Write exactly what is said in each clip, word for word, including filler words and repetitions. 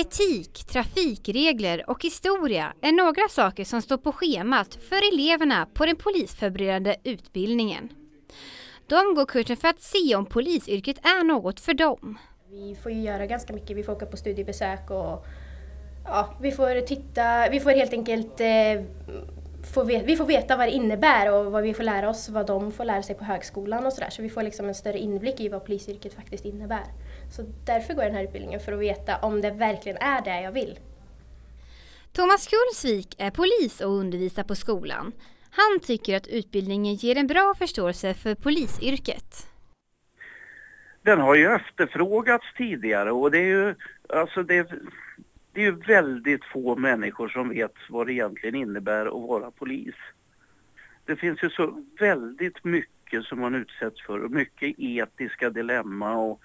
Etik, trafikregler och historia är några saker som står på schemat för eleverna på den polisförberedande utbildningen. De går kursen för att se om polisyrket är något för dem. Vi får ju göra ganska mycket, vi får åka på studiebesök och ja, vi får titta, vi får helt enkelt eh, få veta, vi får veta vad det innebär och vad vi får lära oss, vad de får lära sig på högskolan och sådär. Så vi får liksom en större inblick i vad polisyrket faktiskt innebär. Så därför går jag den här utbildningen, för att veta om det verkligen är det jag vill. Thomas Kullsvik är polis och undervisar på skolan. Han tycker att utbildningen ger en bra förståelse för polisyrket. Den har ju efterfrågats tidigare och det är ju, alltså det, det är ju väldigt få människor som vet vad det egentligen innebär att vara polis. Det finns ju så väldigt mycket som man utsätts för, mycket etiska dilemma och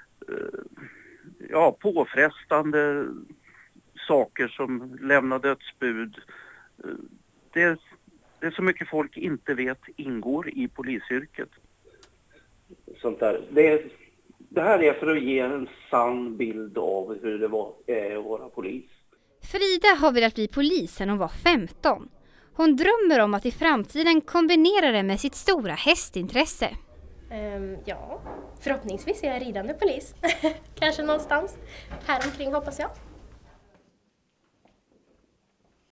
ja, påfrestande saker som lämnar dödsbud. Det, det är så mycket folk inte vet ingår i polisyrket. Sånt där. Det, det här är för att ge en sann bild av hur det var är att vara polis. Frida har velat bli polis sedan hon var femton. Hon drömmer om att i framtiden kombinera det med sitt stora hästintresse. Um, ja, förhoppningsvis är jag ridande polis. Kanske någonstans här omkring, hoppas jag.